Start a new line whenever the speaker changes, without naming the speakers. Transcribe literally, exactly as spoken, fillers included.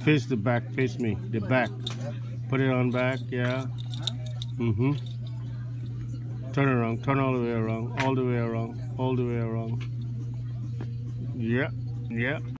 Face the back, face me, the back. Put it on back, yeah. Mm-hmm. Turn around, turn all the way around, all the way around, all the way around. Yeah, yeah.